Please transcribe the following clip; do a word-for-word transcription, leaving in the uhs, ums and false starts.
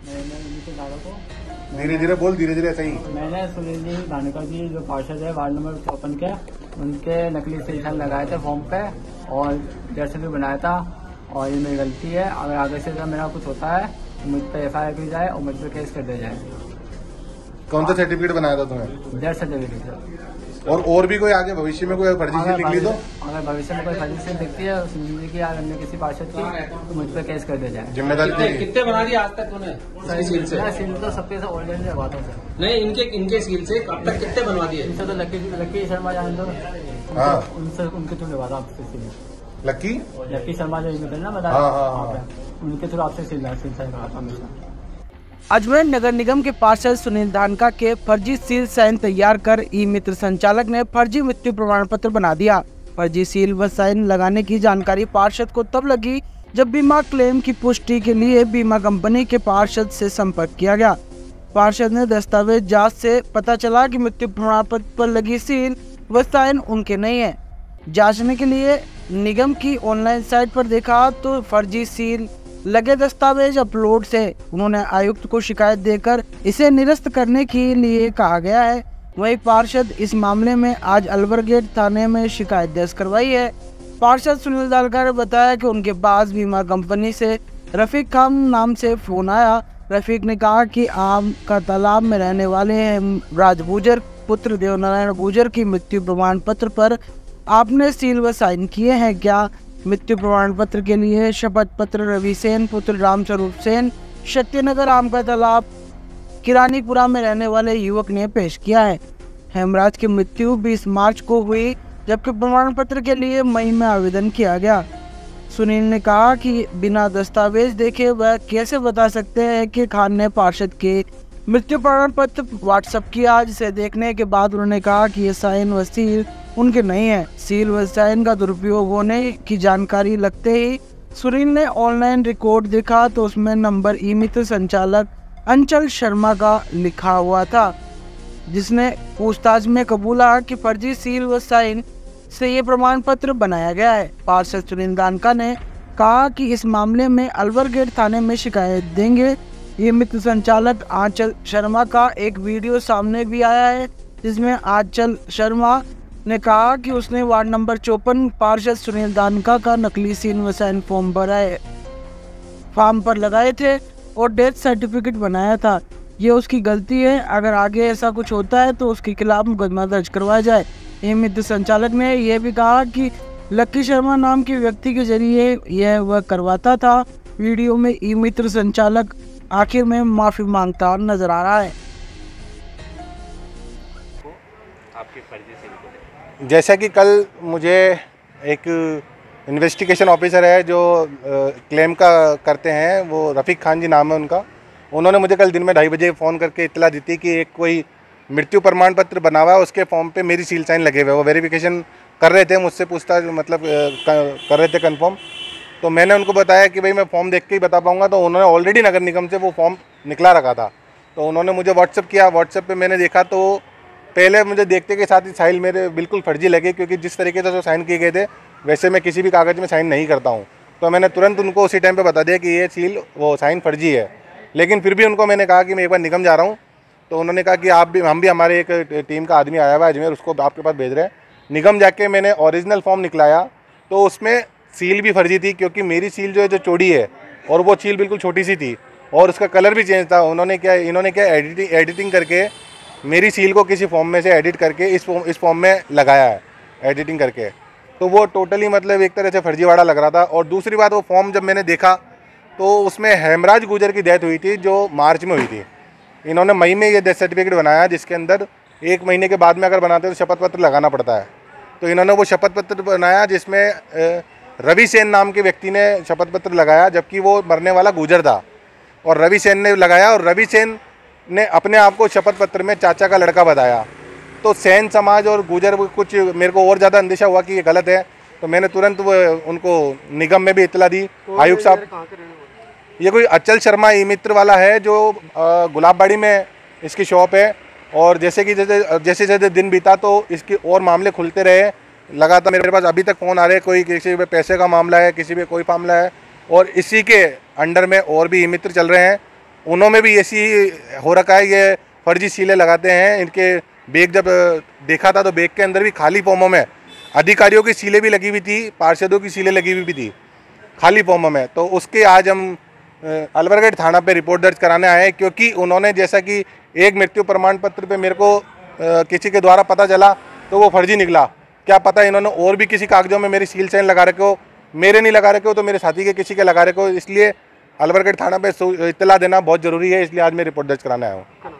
मैंने उनके दादा को धीरे धीरे बोल, धीरे धीरे सही। मैंने सुनील जी धानुका जी जो पार्षद है वार्ड नंबर चौपन के, उनके नकली सिग्नेचर लगाए थे फॉर्म पे और डेथ सर्टिफिकेट बनाया था और ये मेरी गलती है। अगर आगे से मेरा कुछ होता है तो मुझ पर एफ आई आर की जाए और मुझ पर केस कर दिया जाए। कौन सा सर्टिफिकेट बनाया था तुम्हें? Death certificate. और और भी कोई आगे भविष्य में कोई फर्जी सील निकली तो? अगर भविष्य में कोई फर्जी सील दिखती है सुनील जी की या अन्य किसी पार्षद की तो मुझ पर केस कर दिया जाए। जिम्मेदारी कितने, कितने बना दिए आज तक तूने सील से? सील तो सबके साथ ऑलरेडी लगवाता हूँ। नहीं, इनके इनके सील से अब तक कितने बनवा दिए? इनसे तो लक्की लक्की शर्मा जान दो। हाँ, उनसे उनके थ्रू लगवाता आपसे सील। लक्की लक्की शर्मा जो इनके ना बता, हाँ, हाँ, हाँ। उनके थ्रू आपसे सील सील साइन कराता हमेशा। अजमेर नगर निगम के पार्षद सुनील धानुका के फर्जी सील साइन तैयार कर ई मित्र संचालक ने फर्जी मृत्यु प्रमाण पत्र बना दिया। फर्जी सील व साइन लगाने की जानकारी पार्षद को तब लगी जब बीमा क्लेम की पुष्टि के लिए बीमा कंपनी के पार्षद से संपर्क किया गया। पार्षद ने दस्तावेज जांच से पता चला कि मृत्यु प्रमाण पत्र पर लगी सील व साइन उनके नहीं है। जांचने के लिए निगम की ऑनलाइन साइट पर देखा तो फर्जी सील लगे दस्तावेज अपलोड से उन्होंने आयुक्त को शिकायत देकर इसे निरस्त करने के लिए कहा गया है। वही पार्षद इस मामले में आज अलवर गेट थाने में शिकायत दर्ज करवाई है। पार्षद सुनील धानुका ने बताया कि उनके पास बीमा कंपनी से रफीक खान नाम से फोन आया। रफीक ने कहा कि आम का तालाब में रहने वाले हैं राज गुजर पुत्र देवनारायण गुजर की मृत्यु प्रमाण पत्र पर आपने सील व साइन किए हैं क्या? मृत्यु प्रमाण पत्र के लिए शपथ पत्र रवि सेन पुत्र रामस्वरूप सेन शक्तिनगर आम का तालाब किरानीपुरा में रहने वाले युवक ने पेश किया है। हेमराज की मृत्यु बीस मार्च को हुई जबकि प्रमाण पत्र के लिए मई में आवेदन किया गया। सुनील ने कहा कि बिना दस्तावेज देखे वह कैसे बता सकते हैं कि खान ने पार्षद के मृत्यु प्रमाण पत्र व्हाट्सएप किया, जिसे देखने के बाद उन्होंने कहा कि ये साइन व सील उनके नहीं है। सील व साइन का दुरुपयोग होने की जानकारी लगते ही सुनील ने ऑनलाइन रिकॉर्ड देखा तो उसमें नंबर ई मित्र संचालक अंचल शर्मा का लिखा हुआ था, जिसने पूछताछ में कबूला कि फर्जी सील व साइन से ये प्रमाण पत्र बनाया गया है। पार्षद सुनील धानुका ने कहा कि इस मामले में अलवर गेट थाने में शिकायत देंगे। ये मित्र संचालक आंचल शर्मा का एक वीडियो सामने भी आया है जिसमें आंचल शर्मा ने कहा कि उसने वार्ड नंबर चौपन पार्षद सुनील धानुका का नकली सील व साइन फॉर्म भराए फॉर्म पर लगाए थे और डेथ सर्टिफिकेट बनाया था। ये उसकी गलती है। अगर आगे ऐसा कुछ होता है तो उसके खिलाफ मुकदमा दर्ज करवाया जाए। ये मित्र संचालक ने यह भी कहा कि लक्की शर्मा नाम के व्यक्ति के जरिए यह वह करवाता था। वीडियो में ई मित्र संचालक आखिर में माफी मांगता नजर आ रहा है। आपकी फर्जी सील को जैसा कि कल मुझे एक इन्वेस्टिगेशन ऑफिसर है जो क्लेम का करते हैं, वो रफ़ीक खान जी नाम है उनका, उन्होंने मुझे कल दिन में ढाई बजे फ़ोन करके इत्तला दी थी कि एक कोई मृत्यु प्रमाण पत्र बना हुआ है, उसके फॉर्म पे मेरी सील साइन लगे हुए। वो वेरिफिकेशन कर रहे थे, मुझसे पूछताछ मतलब कर रहे थे कंफर्म। तो मैंने उनको बताया कि भाई मैं फॉर्म देख के ही बता पाऊँगा। तो उन्होंने ऑलरेडी नगर निगम से वो फॉर्म निकला रखा था, तो उन्होंने मुझे व्हाट्सअप किया। व्हाट्सअप पर मैंने देखा तो पहले मुझे देखते के साथ ही साइन मेरे बिल्कुल फर्जी लगे, क्योंकि जिस तरीके से जो साइन किए गए थे वैसे मैं किसी भी कागज़ में साइन नहीं करता हूँ। तो मैंने तुरंत उनको उसी टाइम पे बता दिया कि ये सील वो साइन फर्जी है। लेकिन फिर भी उनको मैंने कहा कि मैं एक बार निगम जा रहा हूँ, तो उन्होंने कहा कि आप भी हम भी हमारे एक टीम का आदमी आया हुआ है अजमेर, उसको आपके पास भेज रहे हैं। निगम जाके मैंने ओरिजिनल फॉर्म निकलाया तो उसमें सील भी फर्जी थी, क्योंकि मेरी सील जो है जो चौड़ी है और वो सील बिल्कुल छोटी सी थी और उसका कलर भी चेंज था। उन्होंने क्या इन्होंने क्या एडिटिंग एडिटिंग करके मेरी सील को किसी फॉर्म में से एडिट करके इस फॉर्म इस फॉर्म में लगाया है, एडिटिंग करके। तो वो टोटली मतलब एक तरह से फर्जीवाड़ा लग रहा था। और दूसरी बात, वो फॉर्म जब मैंने देखा तो उसमें हेमराज गुजर की डेथ हुई थी जो मार्च में हुई थी। इन्होंने मई में ये डेथ सर्टिफिकेट बनाया, जिसके अंदर एक महीने के बाद में अगर बनाते हैं तो शपथ पत्र लगाना पड़ता है। तो इन्होंने वो शपथ पत्र बनाया जिसमें रवि सेन नाम के व्यक्ति ने शपथ पत्र लगाया, जबकि वो मरने वाला गुजर था। और रवि सेन ने लगाया और रवि सेन ने अपने आप को शपथ पत्र में चाचा का लड़का बताया। तो सेन समाज और गुजर कुछ मेरे को और ज़्यादा अंदेशा हुआ कि ये गलत है। तो मैंने तुरंत वो उनको निगम में भी इत्तला दी। आयुक्त साहब, ये कोई अचल शर्मा ई मित्र वाला है जो गुलाबबाड़ी में इसकी शॉप है। और जैसे कि जैसे जैसे जैसे दिन बीता तो इसके और मामले खुलते रहे। लगातार मेरे पास अभी तक फ़ोन आ रहे हैं, कोई किसी पे पैसे का मामला है, किसी पे कोई मामला है। और इसी के अंडर में और भी ई मित्र चल रहे हैं उन्होंने भी ऐसी हो रखा है, ये फर्जी सीलें लगाते हैं। इनके बैग जब देखा था तो बैग के अंदर भी खाली फॉर्मों में अधिकारियों की सीलें भी लगी हुई थी, पार्षदों की सीलें लगी हुई भी थी खाली फॉर्मों में। तो उसके आज हम अलवरगढ़ थाना पे रिपोर्ट दर्ज कराने आए हैं, क्योंकि उन्होंने जैसा कि एक मृत्यु प्रमाण पत्र पे मेरे को किसी के द्वारा पता चला तो वो फर्जी निकला। क्या पता इन्होंने और भी किसी कागजों में मेरी सील साइन लगा रखे हो, मेरे नहीं लगा रखे हो तो मेरे साथी के किसी के लगा रखे हो। इसलिए अलवरगढ़ थाना पे इत्तला देना बहुत ज़रूरी है, इसलिए आज मैं रिपोर्ट दर्ज कराने आया हूँ।